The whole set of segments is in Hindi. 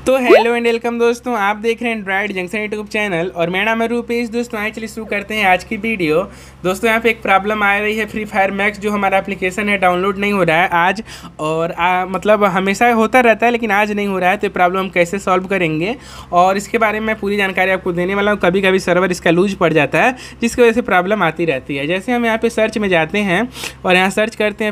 तो हेलो एंड वेलकम दोस्तों, आप देख रहे हैं एंड्रॉइड जंक्शन यूट्यूब चैनल और मेरा नाम है रूपेश। दोस्तों आइए चलिए शुरू करते हैं आज की वीडियो। दोस्तों यहाँ पे एक प्रॉब्लम आ रही है, फ्री फायर मैक्स जो हमारा एप्लीकेशन है डाउनलोड नहीं हो रहा है आज, और मतलब हमेशा होता रहता है लेकिन आज नहीं हो रहा है। तो ये प्रॉब्लम हम कैसे सॉल्व करेंगे और इसके बारे में पूरी जानकारी आपको देने वाला हूँ। कभी कभी सर्वर इसका लूज पड़ जाता है जिसकी वजह से प्रॉब्लम आती रहती है। जैसे हम यहाँ पर सर्च में जाते हैं और यहाँ सर्च करते हैं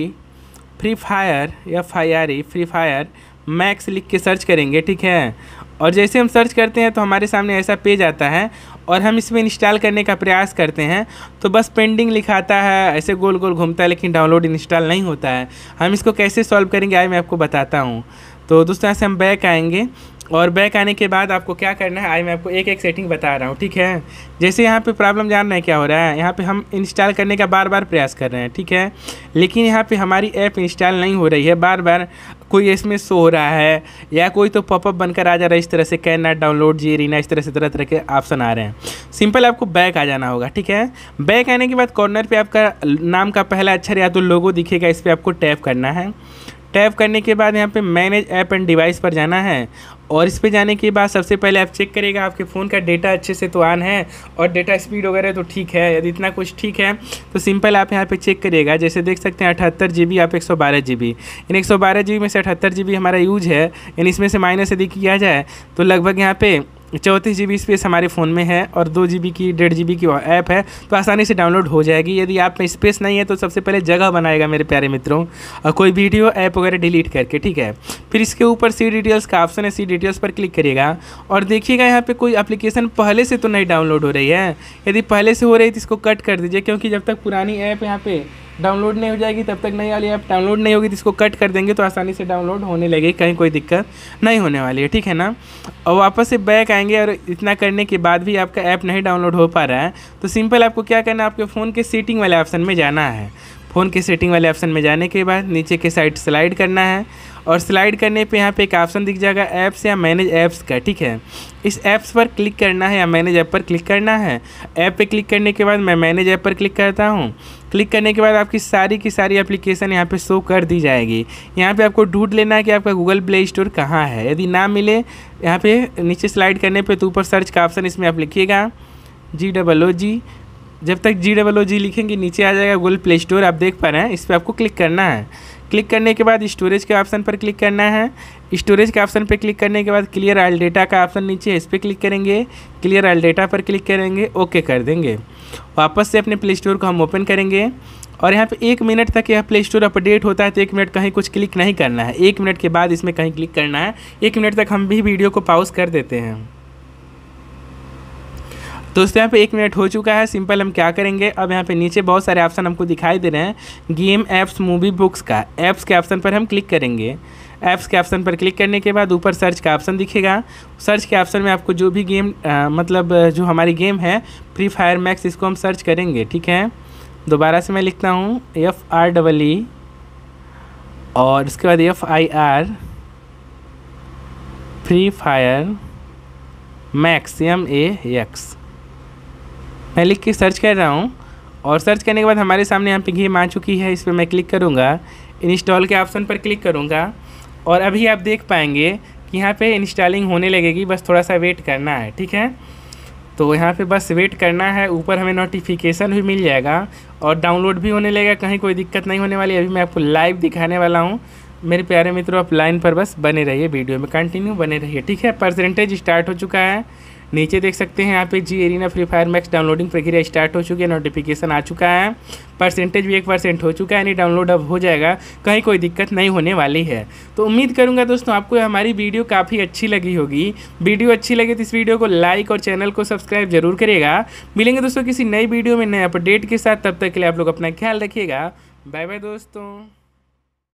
फ्री फायर या फ्री फायर मैक्स लिख के सर्च करेंगे, ठीक है। और जैसे हम सर्च करते हैं तो हमारे सामने ऐसा पेज आता है और हम इसमें इंस्टॉल करने का प्रयास करते हैं तो बस पेंडिंग लिखाता है, ऐसे गोल गोल घूमता है लेकिन डाउनलोड इंस्टॉल नहीं होता है। हम इसको कैसे सॉल्व करेंगे आइए मैं आपको बताता हूँ। तो दोस्तों यहाँ से हम बैक आएंगे और बैक आने के बाद आपको क्या करना है आइए मैं आपको एक एक सेटिंग बता रहा हूँ, ठीक है। जैसे यहाँ पे प्रॉब्लम जान रहे हैं क्या हो रहा है, यहाँ पे हम इंस्टॉल करने का बार बार प्रयास कर रहे हैं, ठीक है, लेकिन यहाँ पे हमारी ऐप इंस्टॉल नहीं हो रही है। बार बार कोई इसमें शो हो रहा है या कोई तो पॉपअप बनकर आ जा रहा है, इस तरह से can not download Garena, इस तरह से तरह तरह के ऑप्शन आ रहे हैं। सिंपल आपको बैक आ जाना होगा, ठीक है। बैक आने के बाद कॉर्नर पर आपका नाम का पहला अक्षर या तो लोगो दिखेगा, इस पर आपको टैप करना है। टैप करने के बाद यहाँ पे मैनेज ऐप एंड डिवाइस पर जाना है और इस पे जाने के बाद सबसे पहले आप चेक करिएगा आपके फ़ोन का डेटा अच्छे से तो ऑन है और डेटा स्पीड वगैरह तो ठीक है। यदि इतना कुछ ठीक है तो सिंपल आप यहाँ पे चेक करिएगा। जैसे देख सकते हैं 78 GB आप 112 GB, इन 112 GB में से 78 GB हमारा यूज है, यानी इसमें से माइनस यदि किया जाए तो लगभग यहाँ पे 34 GB स्पेस हमारे फ़ोन में है और 2 GB की 1.5 GB की ऐप है तो आसानी से डाउनलोड हो जाएगी। यदि आप में स्पेस नहीं है तो सबसे पहले जगह बनाएगा मेरे प्यारे मित्रों, और कोई वीडियो ऐप वगैरह डिलीट करके, ठीक है। फिर इसके ऊपर सी डिटेल्स का ऑप्शन है, सी डिटेल्स पर क्लिक करिएगा और देखिएगा यहाँ पे कोई एप्लीकेशन पहले से तो नहीं डाउनलोड हो रही है। यदि पहले से हो रही है तो इसको कट कर दीजिए, क्योंकि जब तक पुरानी ऐप यहाँ पे डाउनलोड नहीं हो जाएगी तब तक नई वाली ऐप डाउनलोड नहीं होगी। तो इसको कट कर देंगे तो आसानी से डाउनलोड होने लगेगी, कहीं कोई दिक्कत नहीं होने वाली है, ठीक है ना। और वापस से बैक आएंगे और इतना करने के बाद भी आपका ऐप नहीं डाउनलोड हो पा रहा है तो सिंपल आपको क्या करना है, आपके फ़ोन के सेटिंग वाले ऑप्शन में जाना है। फ़ोन के सेटिंग वाले ऑप्शन में जाने के बाद नीचे के साइड स्लाइड करना है और स्लाइड करने पे यहाँ पे एक ऑप्शन दिख जाएगा ऐप्स या मैनेज ऐप्स का, ठीक है। इस ऐप्स पर क्लिक करना है या मैनेज ऐप पर क्लिक करना है। ऐप पे क्लिक करने के बाद मैं मैनेज ऐप पर क्लिक करता हूँ। क्लिक करने के बाद आपकी सारी की सारी एप्लीकेशन यहाँ पे शो कर दी जाएगी। यहाँ पे आपको ढूंढ लेना है कि आपका गूगल प्ले स्टोर कहाँ है। यदि ना मिले यहाँ पे नीचे स्लाइड करने पे तो ऊपर सर्च का ऑप्शन, इसमें आप लिखिएगा GOOG। जब तक GOOG लिखेंगे नीचे आ जाएगा गूगल प्ले स्टोर, आप देख पा रहे हैं। इस पर आपको क्लिक करना है। क्लिक करने के बाद स्टोरेज के ऑप्शन पर क्लिक करना है। स्टोरेज के ऑप्शन पर क्लिक करने के बाद क्लियर ऑल डेटा का ऑप्शन नीचे है, इस पर क्लिक करेंगे। क्लियर ऑल डेटा पर क्लिक करेंगे, ओके कर देंगे। वापस से अपने प्ले स्टोर को हम ओपन करेंगे और यहाँ पे 1 मिनट तक यह प्ले स्टोर अपडेट होता है तो 1 मिनट कहीं कुछ क्लिक नहीं करना है। 1 मिनट के बाद इसमें कहीं क्लिक करना है। 1 मिनट तक हम भी वीडियो को पॉज कर देते हैं। दोस्तों यहाँ पे 1 मिनट हो चुका है। सिंपल हम क्या करेंगे, अब यहाँ पे नीचे बहुत सारे ऑप्शन हमको दिखाई दे रहे हैं, गेम, ऐप्स, मूवी, बुक्स का। ऐप्स के ऑप्शन पर हम क्लिक करेंगे। ऐप्स के ऑप्शन पर क्लिक करने के बाद ऊपर सर्च का ऑप्शन दिखेगा। सर्च के ऑप्शन में आपको जो भी गेम मतलब जो हमारी गेम है फ्री फायर मैक्स, इसको हम सर्च करेंगे, ठीक है। दोबारा से मैं लिखता हूँ FREE और उसके बाद FIR free fire max MAX मैं लिख के सर्च कर रहा हूँ। और सर्च करने के बाद हमारे सामने यहाँ पे गेम आ चुकी है, इस पर मैं क्लिक करूँगा। इंस्टॉल के ऑप्शन पर क्लिक करूँगा और अभी आप देख पाएंगे कि यहाँ पे इंस्टॉलिंग होने लगेगी, बस थोड़ा सा वेट करना है, ठीक है। तो यहाँ पे बस वेट करना है, ऊपर हमें नोटिफिकेशन भी मिल जाएगा और डाउनलोड भी होने लगेगा, कहीं कोई दिक्कत नहीं होने वाली। अभी मैं आपको लाइव दिखाने वाला हूँ मेरे प्यारे मित्रों, आप लाइन पर बस बने रहिए, वीडियो में कंटिन्यू बने रहिए, ठीक है। परसेंटेज स्टार्ट हो चुका है, नीचे देख सकते हैं यहाँ पे Garena free fire max downloading प्रक्रिया स्टार्ट हो चुकी है, नोटिफिकेशन आ चुका है। परसेंटेज भी 1% हो चुका है, यानी डाउनलोड अब हो जाएगा, कहीं कोई दिक्कत नहीं होने वाली है। तो उम्मीद करूँगा दोस्तों आपको हमारी वीडियो काफ़ी अच्छी लगी होगी। वीडियो अच्छी लगे तो इस वीडियो को लाइक और चैनल को सब्सक्राइब जरूर करिएगा। मिलेंगे दोस्तों किसी नई वीडियो में नए अपडेट के साथ, तब तक के लिए आप लोग अपना ख्याल रखिएगा। बाय बाय दोस्तों।